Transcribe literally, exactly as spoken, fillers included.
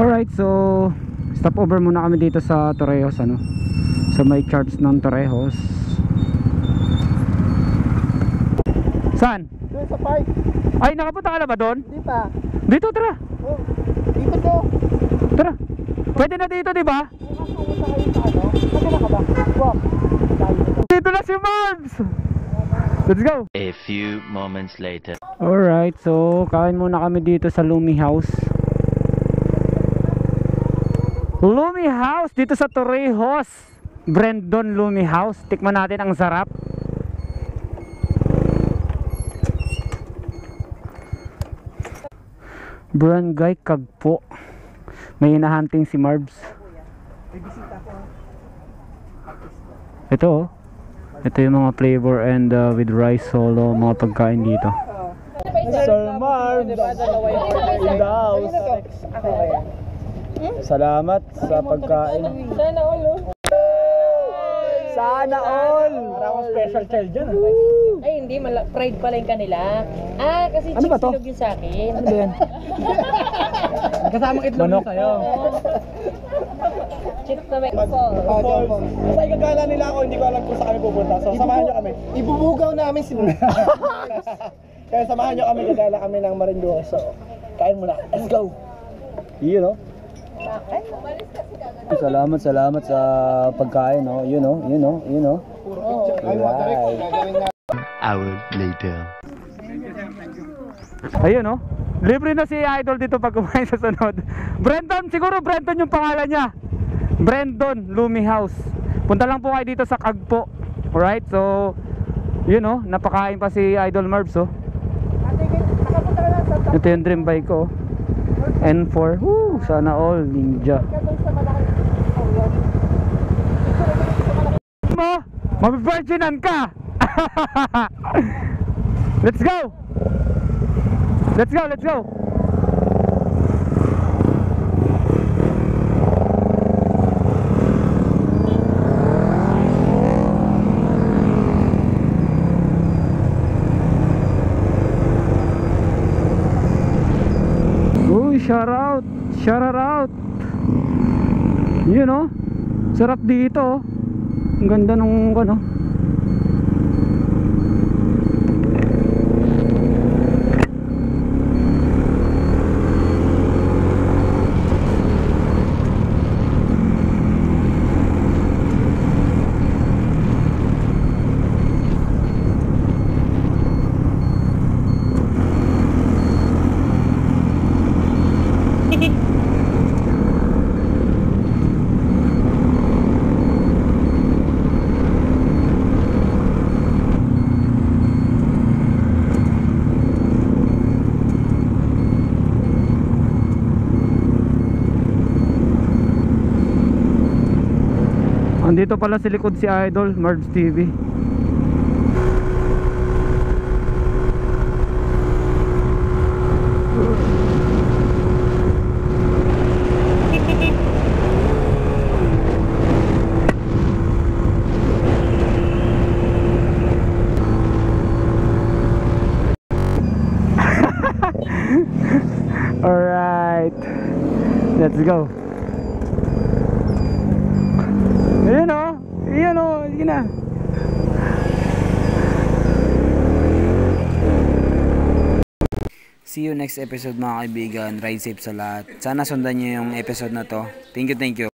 Alright, so stop over muna kami dito sa Torrejos, ano, sa may church ng Torrejos. Saan? Doon sa park. Ay, nakapunta ka na ba doon? Hindi pa. Dito, tara. Oh, dito to. Tara. Pwede na dito, di ba? Dito na si Marbs. Let's go. A few moments later. Alright, so kain muna kami dito sa Lumi House. Lumi House dito sa Torrejos. Brandon Lumi House. Tikman natin, ang sarap. Barangay Kagpo. May hinahunting si Marbs. Ito oh. Ito yung mga flavor and uh, with rice solo, mga pagkain dito. Sir Marbs in the house. Salamat sa pagkain. Sana all, oh. Sana all. Parang special child dyan. Ay, hindi. Mala pride pala yung kanila. Ah, kasi Ano ba to? silog yun sa akin. Ano ba yan? Kasamang itlog yun sa'yo. Chips na may Falls. Basta ikagala nila ako, hindi ko alam kung saan kami pupunta. So, samahan nyo kami. Ibubugaw namin si Kaya samahan nyo kami, gagala kami ng Marinduque. So, kain muna. Let's go! You know? Salamat, salamat sa pagkain, no? You know, you know, you know. Right. Hour later. Ayun oh. Libre na si Idol dito pag kumain sa sunod. Brandon, siguro Brandon yung pangalan niya. Brandon Lumi House. Punta lang po kayo dito sa Kagpo. Alright, so yun oh, napakain pa si Idol Marbs oh. Ito yung dream bike ko oh. N four. Woo, sana all ninja. Mo, mabivirginan ka. Let's go. Let's go, let's go. Uy, shout out, shout out. You know, sarap dito. Ang ganda nung ano. Andito pala sa likod si Idol Marbs T V. Alright, let's go. Ayan o, ayan o, sige na. See you next episode mga kaibigan. Ride safe sa lahat. Sana sundan nyo yung episode na to. Thank you, thank you.